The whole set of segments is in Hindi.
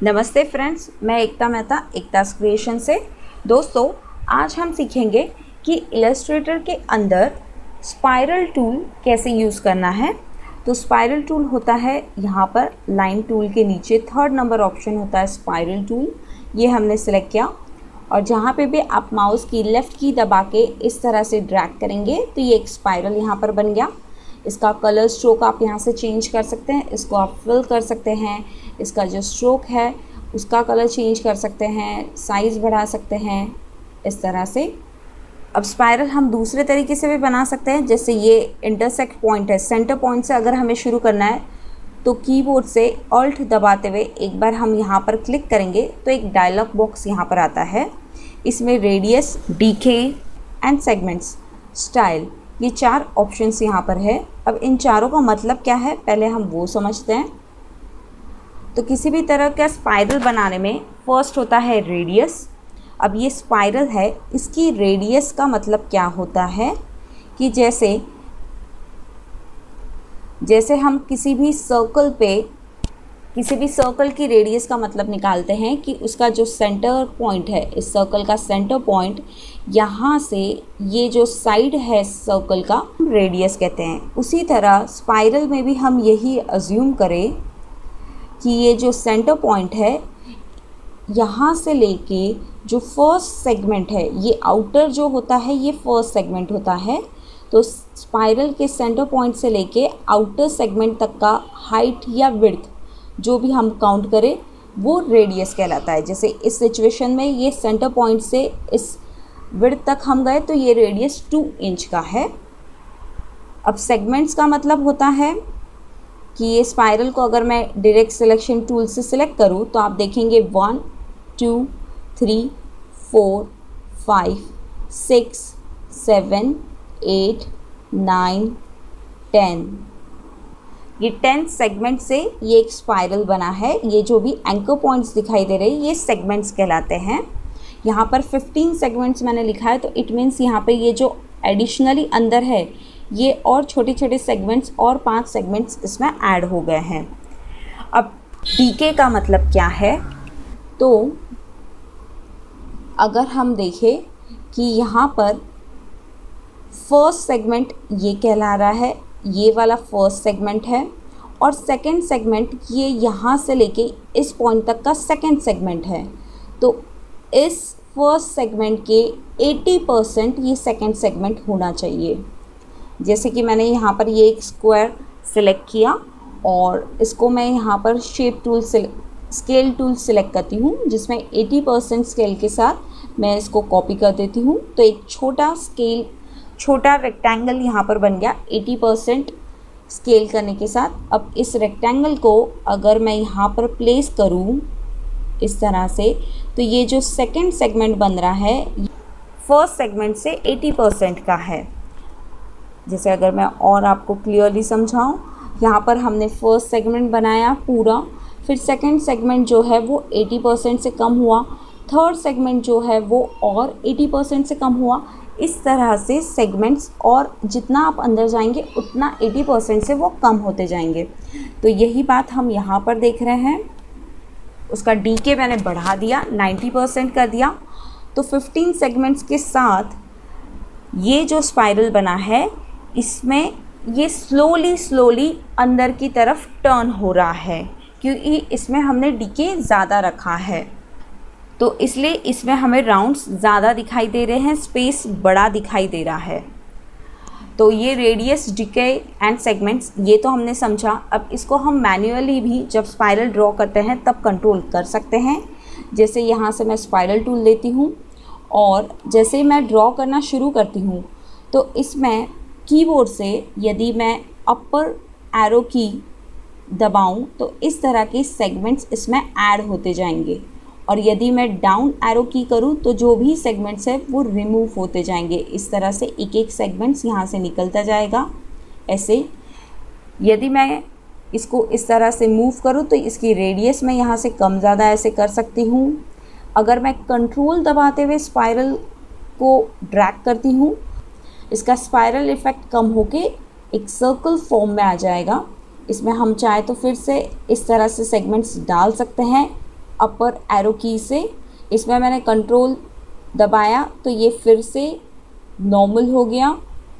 नमस्ते फ्रेंड्स, मैं एकता मेहता एकता's क्रिएशन से। दोस्तों, आज हम सीखेंगे कि इलस्ट्रेटर के अंदर स्पाइरल टूल कैसे यूज़ करना है। तो स्पाइरल टूल होता है यहाँ पर लाइन टूल के नीचे 3rd नंबर ऑप्शन होता है स्पाइरल टूल। ये हमने सिलेक्ट किया और जहाँ पे भी आप माउस की लेफ़्ट की दबा के इस तरह से ड्रैग करेंगे तो ये एक स्पाइरल यहाँ पर बन गया। इसका कलर स्ट्रोक आप यहाँ से चेंज कर सकते हैं, इसको आप फिल कर सकते हैं, इसका जो स्ट्रोक है उसका कलर चेंज कर सकते हैं, साइज़ बढ़ा सकते हैं इस तरह से। अब स्पाइरल हम दूसरे तरीके से भी बना सकते हैं, जैसे ये इंटरसेक्ट पॉइंट है, सेंटर पॉइंट से अगर हमें शुरू करना है तो कीबोर्ड से ऑल्ट दबाते हुए एक बार हम यहाँ पर क्लिक करेंगे तो एक डायलॉग बॉक्स यहाँ पर आता है। इसमें radius, decay and segments, style, ये 4 ऑप्शंस यहाँ पर है। अब इन चारों का मतलब क्या है पहले हम वो समझते हैं। तो किसी भी तरह का स्पाइरल बनाने में फर्स्ट होता है रेडियस। अब ये स्पाइरल है, इसकी रेडियस का मतलब क्या होता है कि जैसे हम किसी भी सर्कल की रेडियस का मतलब निकालते हैं कि उसका जो सेंटर पॉइंट है, इस सर्कल का सेंटर पॉइंट, यहाँ से ये जो साइड है सर्कल का रेडियस कहते हैं। उसी तरह स्पाइरल में भी हम यही अज्यूम करें कि ये जो सेंटर पॉइंट है, यहाँ से लेके जो फर्स्ट सेगमेंट है, ये आउटर जो होता है ये फर्स्ट सेगमेंट होता है। तो स्पाइरल के सेंटर पॉइंट से लेके आउटर सेगमेंट तक का हाइट या विड्थ जो भी हम काउंट करें वो रेडियस कहलाता है। जैसे इस सिचुएशन में ये सेंटर पॉइंट से इस विड्थ तक हम गए तो ये रेडियस 2 इंच का है। अब सेगमेंट्स का मतलब होता है कि ये स्पाइरल को अगर मैं डायरेक्ट सिलेक्शन टूल से सिलेक्ट करूँ तो आप देखेंगे 1 2 3 4 5 6 7 8 9 10, ये 10 सेगमेंट से ये एक स्पाइरल बना है। ये जो भी एंकर पॉइंट्स दिखाई दे रहे हैं ये सेगमेंट्स कहलाते हैं। यहाँ पर 15 सेगमेंट्स मैंने लिखा है तो इट मीन्स यहाँ पे ये जो एडिशनली अंदर है ये और छोटे छोटे सेगमेंट्स और 5 सेगमेंट्स इसमें ऐड हो गए हैं। अब डीके का मतलब क्या है, तो अगर हम देखें कि यहाँ पर फर्स्ट सेगमेंट ये कहला रहा है, ये वाला फर्स्ट सेगमेंट है, और सेकंड सेगमेंट ये यहाँ से लेके इस पॉइंट तक का सेकंड सेगमेंट है। तो इस फर्स्ट सेगमेंट के 80% ये सेकंड सेगमेंट होना चाहिए। जैसे कि मैंने यहाँ पर ये एक स्क्वायर सिलेक्ट किया और इसको मैं यहाँ पर shape tool scale tool select करती हूँ, जिसमें 80% स्केल के साथ मैं इसको कॉपी कर देती हूँ। तो एक छोटा रेक्टेंगल यहाँ पर बन गया 80% स्केल करने के साथ। अब इस रेक्टेंगल को अगर मैं यहाँ पर प्लेस करूँ इस तरह से तो ये जो सेकंड सेगमेंट बन रहा है फर्स्ट सेगमेंट से 80% का है। जैसे अगर मैं और आपको क्लियरली समझाऊँ, यहाँ पर हमने फर्स्ट सेगमेंट बनाया पूरा, फिर सेकंड सेगमेंट जो है वो 80% से कम हुआ, थर्ड सेगमेंट जो है वो और 80% से कम हुआ। इस तरह से सेगमेंट्स और जितना आप अंदर जाएंगे उतना 80% से वो कम होते जाएंगे। तो यही बात हम यहाँ पर देख रहे हैं। उसका डीके मैंने बढ़ा दिया, 90% कर दिया। तो 15 सेगमेंट्स के साथ ये जो स्पाइरल बना है इसमें ये स्लोली अंदर की तरफ टर्न हो रहा है, क्योंकि इसमें हमने डीके ज़्यादा रखा है तो इसलिए इसमें हमें राउंड्स ज़्यादा दिखाई दे रहे हैं, स्पेस बड़ा दिखाई दे रहा है। तो ये रेडियस, डीके एंड सेगमेंट्स ये तो हमने समझा। अब इसको हम मैन्युअली भी जब स्पाइरल ड्रॉ करते हैं तब कंट्रोल कर सकते हैं। जैसे यहाँ से मैं स्पाइरल टूल लेती हूँ और जैसे मैं ड्रॉ करना शुरू करती हूँ तो इसमें कीबोर्ड से यदि मैं अपर एरो की दबाऊँ तो इस तरह के सेगमेंट्स इसमें ऐड होते जाएंगे, और यदि मैं डाउन एरो की करूँ तो जो भी सेगमेंट्स है वो रिमूव होते जाएंगे। इस तरह से एक सेगमेंट्स यहाँ से निकलता जाएगा। ऐसे यदि मैं इसको इस तरह से मूव करूँ तो इसकी रेडियस मैं यहाँ से कम ज़्यादा ऐसे कर सकती हूँ। अगर मैं कंट्रोल दबाते हुए स्पाइरल को ड्रैग करती हूँ, इसका स्पाइरल इफ़ेक्ट कम होके एक सर्कल फॉर्म में आ जाएगा। इसमें हम चाहे तो फिर से इस तरह से सेगमेंट्स डाल सकते हैं अपर एरो की से। इसमें मैंने कंट्रोल दबाया तो ये फिर से नॉर्मल हो गया।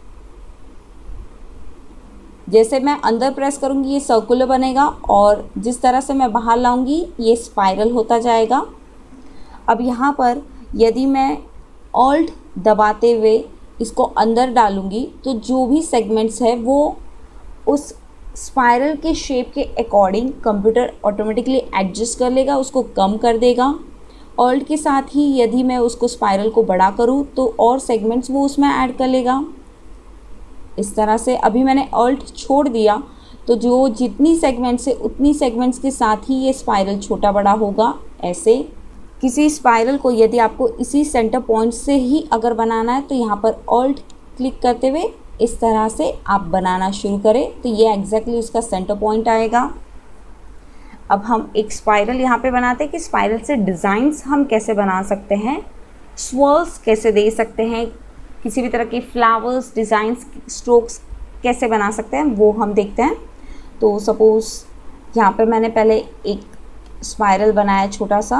जैसे मैं अंदर प्रेस करूँगी ये सर्कुलर बनेगा और जिस तरह से मैं बाहर लाऊंगी ये स्पाइरल होता जाएगा। अब यहाँ पर यदि मैं ऑल्ट दबाते हुए इसको अंदर डालूँगी तो जो भी सेगमेंट्स है वो उस स्पाइरल के शेप के अकॉर्डिंग कंप्यूटर ऑटोमेटिकली एडजस्ट कर लेगा, उसको कम कर देगा। ऑल्ट के साथ ही यदि मैं उसको स्पाइरल को बड़ा करूँ तो और सेगमेंट्स वो उसमें ऐड कर लेगा। इस तरह से अभी मैंने ऑल्ट छोड़ दिया तो जो जितनी सेगमेंट्स है उतनी सेगमेंट्स के साथ ही ये स्पाइरल छोटा बड़ा होगा। ऐसे किसी स्पाइरल को यदि आपको इसी सेंटर पॉइंट से ही अगर बनाना है तो यहाँ पर ऑल्ट क्लिक करते हुए इस तरह से आप बनाना शुरू करें तो ये एग्जैक्टली उसका सेंटर पॉइंट आएगा। अब हम एक स्पाइरल यहाँ पे बनाते हैं कि स्पाइरल से डिज़ाइंस हम कैसे बना सकते हैं, स्वर्ल्स कैसे दे सकते हैं, किसी भी तरह के फ्लावर्स डिज़ाइंस स्ट्रोक्स कैसे बना सकते हैं वो हम देखते हैं। तो सपोज़ यहाँ पे मैंने पहले एक स्पाइरल बनाया छोटा सा,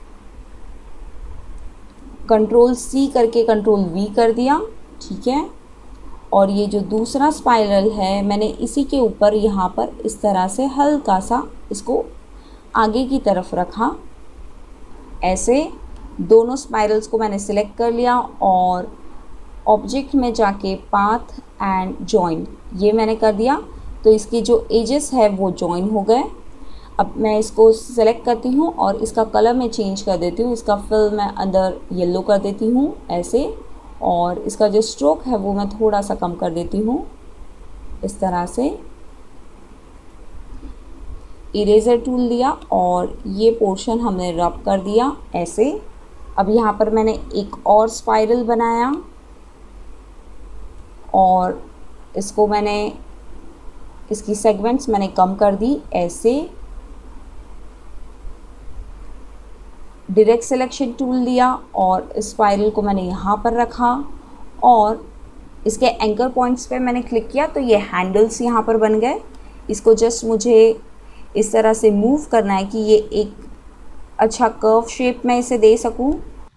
कंट्रोल C करके कंट्रोल V कर दिया, ठीक है। और ये जो दूसरा स्पाइरल है मैंने इसी के ऊपर यहाँ पर इस तरह से हल्का सा इसको आगे की तरफ रखा। ऐसे दोनों स्पाइरल्स को मैंने सिलेक्ट कर लिया और ऑब्जेक्ट में जाके पाथ एंड जॉइन ये मैंने कर दिया तो इसकी जो एजेस है वो जॉइन हो गए। अब मैं इसको सेलेक्ट करती हूँ और इसका कलर मैं चेंज कर देती हूँ, इसका फिल मैं अंदर येलो कर देती हूँ ऐसे, और इसका जो स्ट्रोक है वो मैं थोड़ा सा कम कर देती हूँ इस तरह से। इरेजर टूल लिया और ये पोर्शन हमने रब कर दिया ऐसे। अब यहाँ पर मैंने एक और स्पाइरल बनाया और इसको मैंने इसकी सेगमेंट्स मैंने कम कर दी ऐसे। डायरेक्ट सिलेक्शन टूल लिया और स्पाइरल को मैंने यहाँ पर रखा और इसके एंकर पॉइंट्स पे मैंने क्लिक किया तो ये हैंडल्स यहाँ पर बन गए। इसको जस्ट मुझे इस तरह से मूव करना है कि ये एक अच्छा कर्व शेप में इसे दे सकूँ।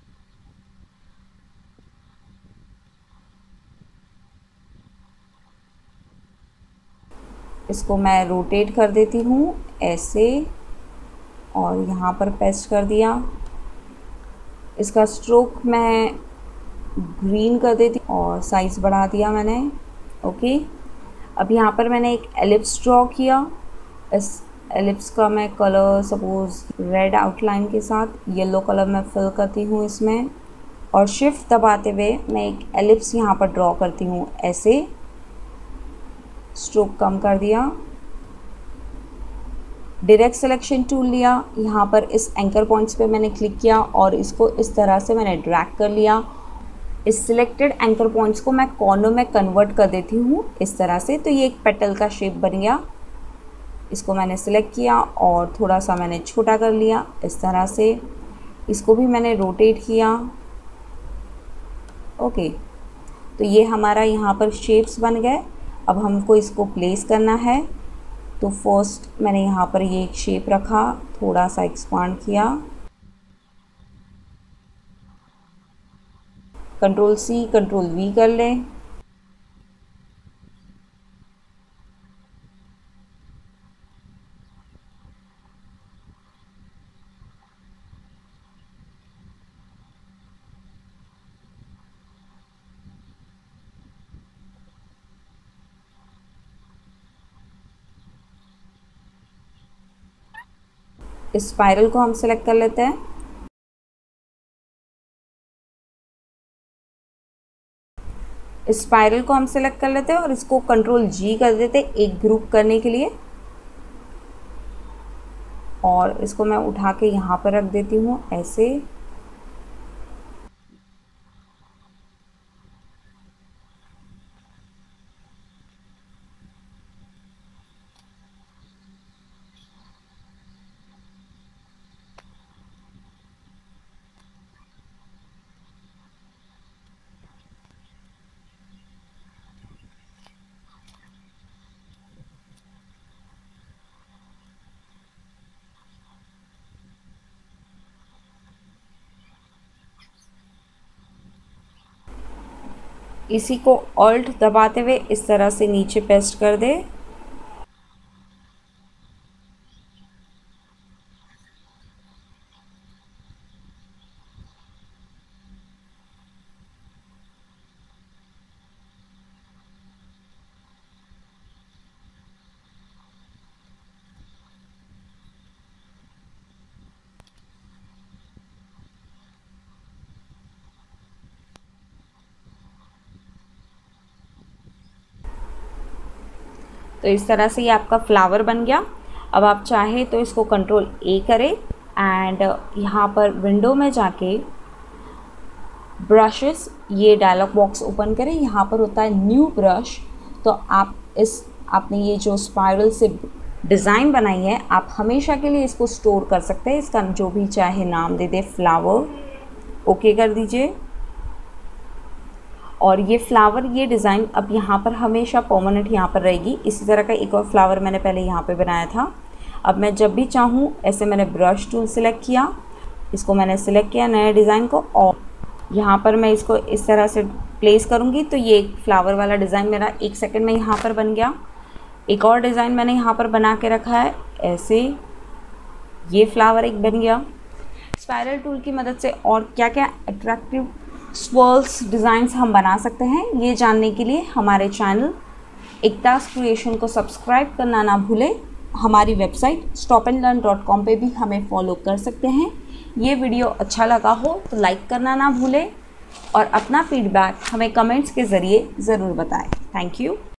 इसको मैं रोटेट कर देती हूँ ऐसे और यहाँ पर पेस्ट कर दिया। इसका स्ट्रोक मैं ग्रीन कर देती और साइज़ बढ़ा दिया मैंने, ओके। अब यहाँ पर मैंने एक एलिप्स ड्रॉ किया। इस एलिप्स का मैं कलर सपोज़ रेड आउटलाइन के साथ येलो कलर मैं फिल करती हूँ इसमें और शिफ्ट दबाते हुए मैं एक एलिप्स यहाँ पर ड्रॉ करती हूँ ऐसे। स्ट्रोक कम कर दिया, डायरेक्ट सिलेक्शन टूल लिया, यहाँ पर इस एंकर पॉइंट्स पे मैंने क्लिक किया और इसको इस तरह से मैंने ड्रैग कर लिया। इस सिलेक्टेड एंकर पॉइंट्स को मैं कॉर्नर में कन्वर्ट कर देती हूँ इस तरह से, तो ये एक पेटल का शेप बन गया। इसको मैंने सिलेक्ट किया और थोड़ा सा मैंने छोटा कर लिया इस तरह से। इसको भी मैंने रोटेट किया, ओके। तो ये हमारा यहाँ पर शेप्स बन गए। अब हमको इसको प्लेस करना है तो फर्स्ट मैंने यहाँ पर ये एक शेप रखा, थोड़ा सा एक्सपांड किया, कंट्रोल C कंट्रोल V कर लें। इस स्पाइरल को हम सेलेक्ट कर लेते हैं। इस स्पाइरल को हम सेलेक्ट कर लेते हैं और इसको कंट्रोल G कर देते हैं एक ग्रुप करने के लिए और इसको मैं उठा के यहाँ पर रख देती हूँ ऐसे। इसी को ऑल्ट दबाते हुए इस तरह से नीचे पेस्ट कर दे। तो इस तरह से ये आपका फ्लावर बन गया। अब आप चाहे तो इसको कंट्रोल ए करें एंड यहाँ पर विंडो में जाके ब्रशेस, ये डायलॉग बॉक्स ओपन करें। यहाँ पर होता है न्यू ब्रश। तो आपने ये जो स्पाइरल से डिज़ाइन बनाई है, आप हमेशा के लिए इसको स्टोर कर सकते हैं। इसका जो भी चाहे नाम दे दे, फ्लावर, ओके कर दीजिए। और ये फ्लावर, ये डिज़ाइन अब यहाँ पर हमेशा परमानेंट यहाँ पर रहेगी। इसी तरह का एक और फ्लावर मैंने पहले यहाँ पे बनाया था। अब मैं जब भी चाहूँ ऐसे मैंने ब्रश टूल सिलेक्ट किया, इसको मैंने सिलेक्ट किया नए डिज़ाइन को, और यहाँ पर मैं इसको इस तरह से प्लेस करूँगी तो ये फ्लावर वाला डिज़ाइन मेरा 1 सेकंड में यहाँ पर बन गया। एक और डिज़ाइन मैंने यहाँ पर बना के रखा है ऐसे, ये फ्लावर एक बन गया। स्पाइरल टूल की मदद से और क्या क्या अट्रैक्टिव स्वर्ल्स डिज़ाइंस हम बना सकते हैं, ये जानने के लिए हमारे चैनल एकताज़ क्रिएशन को सब्सक्राइब करना ना भूलें। हमारी वेबसाइट stopandlearn.com पे भी हमें फॉलो कर सकते हैं। ये वीडियो अच्छा लगा हो तो लाइक करना ना भूलें और अपना फीडबैक हमें कमेंट्स के ज़रिए ज़रूर बताएं। Thank you.